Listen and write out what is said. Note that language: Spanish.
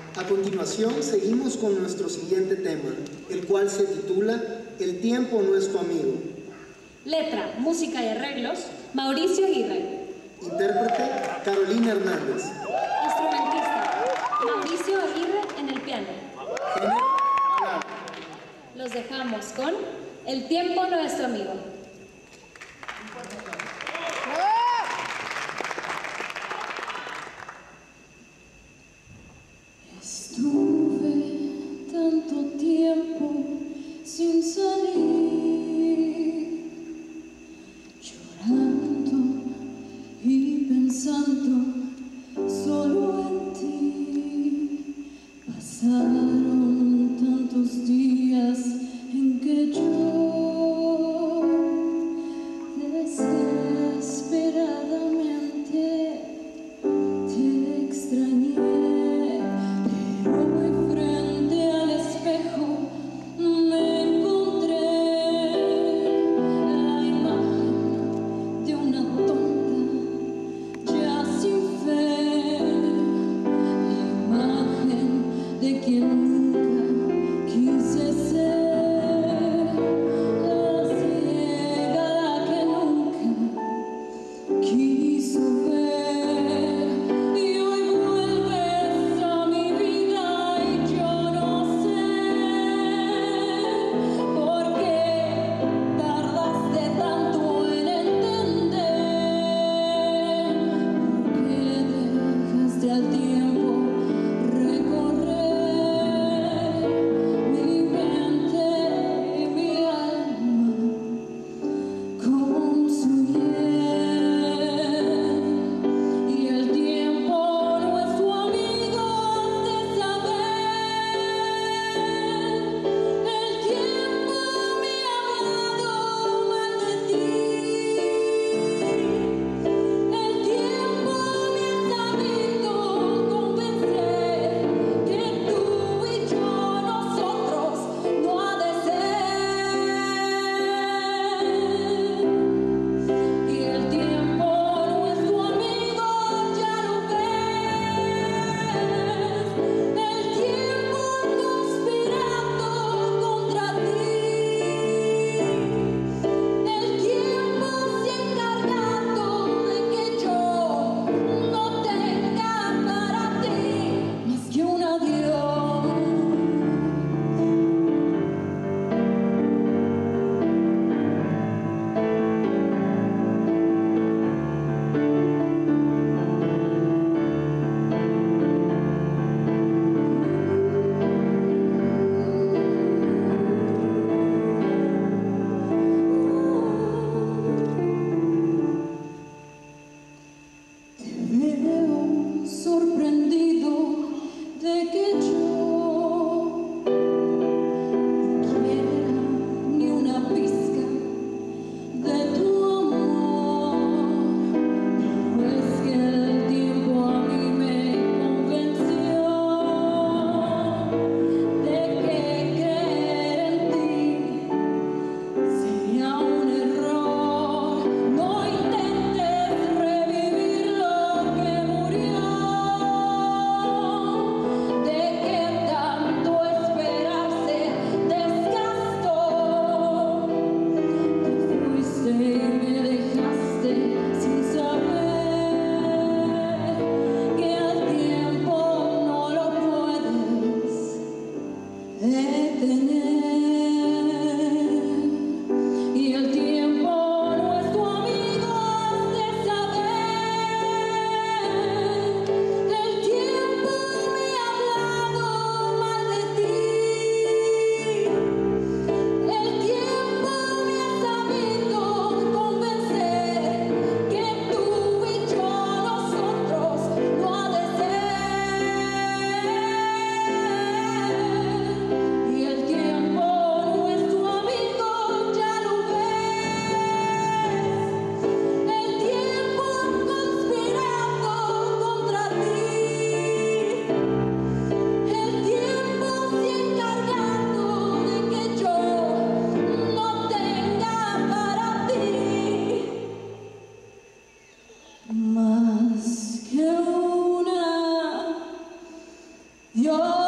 A continuación, seguimos con nuestro siguiente tema, el cual se titula El tiempo no es tu amigo. Letra, música y arreglos, Mauricio Aguirre. Intérprete, Carolina Hernández. Instrumentista, Mauricio Aguirre en el piano. Género, balada. Los dejamos con El tiempo no es tu amigo. Estuve tanto tiempo sin salir, llorando y pensando solo en ti. Pasaron tantos días en que yo desesperadamente te extrañé. Pero hoy frente al espejo me encontré Yo